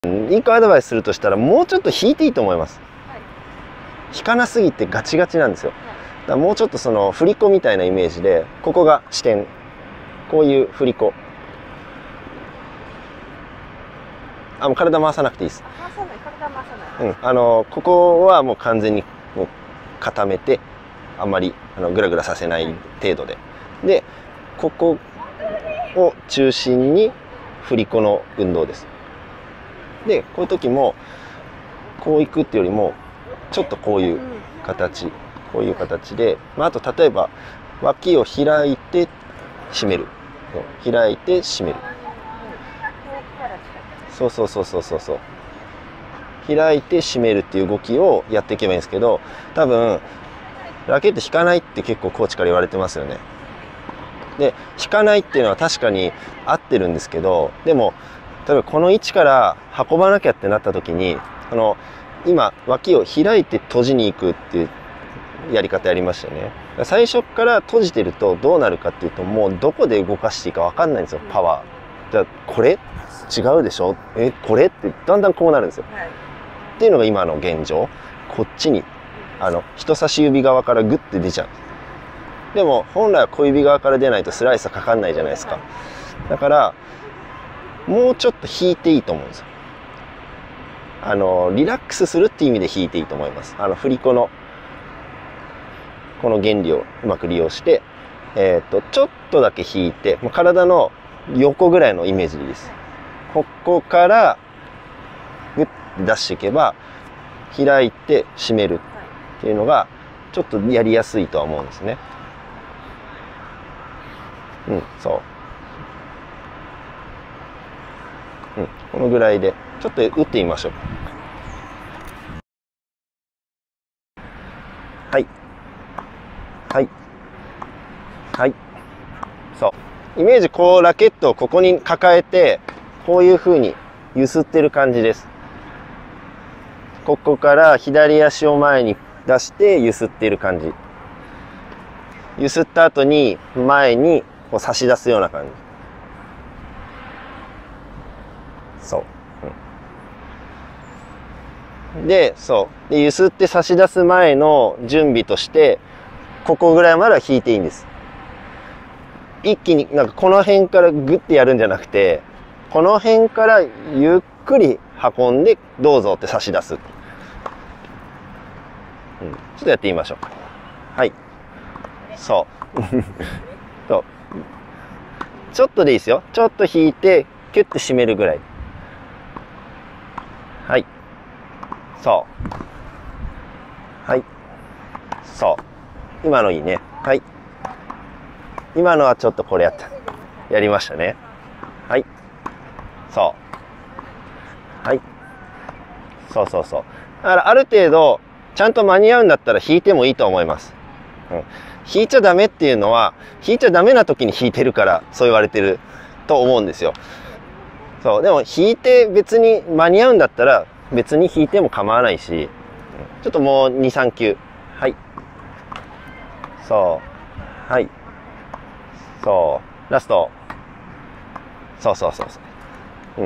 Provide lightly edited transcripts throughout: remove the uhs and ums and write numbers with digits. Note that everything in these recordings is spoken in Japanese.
一個アドバイスするとしたら、もうちょっと引いていいと思います。引かなすぎてガチガチなんですよ。だからもうちょっとその振り子みたいなイメージで、ここが支点、こういう振り子。もう体回さなくていいです。 回さない、体回さない。 ここはもう完全にもう固めて、あんまりグラグラさせない程度で。で、ここを中心に振り子の運動です。で、こういう時も、こういくっていうよりも、ちょっとこういう形、こういう形で、あと例えば、脇を開いて締める。開いて締める。そうそうそうそうそうそう。開いて締めるっていう動きをやっていけばいいんですけど、多分、ラケット引かないって結構コーチから言われてますよね。で、引かないっていうのは確かに合ってるんですけど、でも、例えばこの位置から運ばなきゃってなった時に、今、脇を開いて閉じに行くっていうやり方やりましたよね。最初から閉じてるとどうなるかっていうと、もうどこで動かしていいか分かんないんですよ、パワー。じゃあ、これ違うでしょ、これってだんだんこうなるんですよ。っていうのが今の現状。こっちに、人差し指側からグッて出ちゃう。でも、本来は小指側から出ないとスライスはかかんないじゃないですか。だから、もうちょっと引いていいと思うんですよ。リラックスするっていう意味で引いていいと思います。振り子の、この原理をうまく利用して、ちょっとだけ引いて、体の横ぐらいのイメージでいいです。ここから、グッて出していけば、開いて締めるっていうのが、ちょっとやりやすいとは思うんですね。そう。このぐらいで、ちょっと打ってみましょう。はい。はい。はい。そう。イメージ、こう、ラケットをここに抱えて、こういう風に揺すってる感じです。ここから左足を前に出して揺すっている感じ。揺すった後に前にこう差し出すような感じ。そう。で、そう。で、揺すって差し出す前の準備として、ここぐらいまでは引いていいんです。一気に、なんかこの辺からグッてやるんじゃなくて、この辺からゆっくり運んで、どうぞって差し出す。ちょっとやってみましょう。はい。そう。そう。ちょっとでいいですよ。ちょっと引いて、キュッて締めるぐらい。はい。そう。はい。そう。今のいいね。はい。今のはちょっとこれやった。やりましたね。はい。そう。はい。そうそうそう。だからある程度、ちゃんと間に合うんだったら引いてもいいと思います。引いちゃダメっていうのは、引いちゃダメな時に引いてるから、そう言われてると思うんですよ。そう。でも引いて別に間に合うんだったら、別に引いても構わないし、ちょっともう2、3球。はい。そう。はい。そう。ラスト。そうそうそうそう。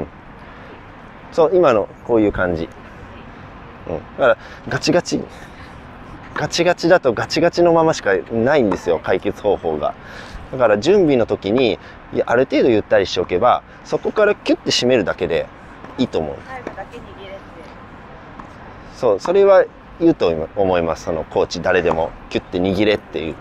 そう、今のこういう感じ。だから、ガチガチだとガチガチのまましかないんですよ、解決方法が。だから準備の時に、ある程度ゆったりしておけば、そこからキュッて締めるだけでいいと思う。そう、それは言うと思います。そのコーチ誰でもキュッて握れっていう。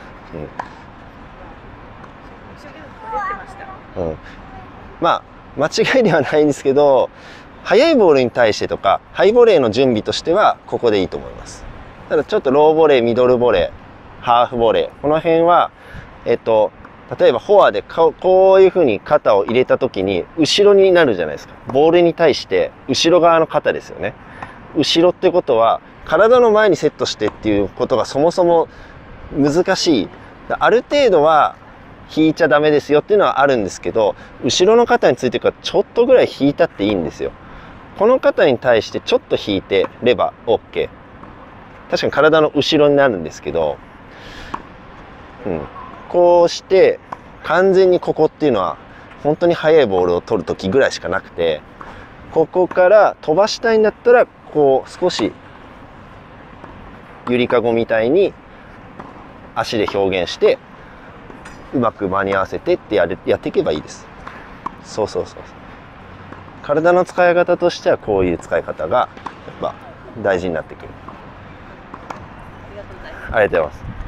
まあ、間違いではないんですけど、速いボールに対してとか、ハイボレーの準備としては、ここでいいと思います。ただちょっとローボレー、ミドルボレー、ハーフボレー、この辺は、例えばフォアでこういう風に肩を入れた時に、後ろになるじゃないですか。ボールに対して、後ろ側の肩ですよね。後ろってことは、体の前にセットしてっていうことがそもそも難しい。ある程度は、引いちゃダメですよっていうのはあるんですけど、後ろの肩についてからちょっとぐらい引いたっていいんですよ。この肩に対してちょっと引いてれば OK。確かに体の後ろになるんですけど、こうして完全にここっていうのは本当に速いボールを取る時ぐらいしかなくて、 ここから飛ばしたいんだったらこう少しゆりかごみたいに足で表現してうまく間に合わせてってやっていけばいいです。そうそうそう。体の使い方としてはこういう使い方がやっぱ大事になってくる。ありがとうございます。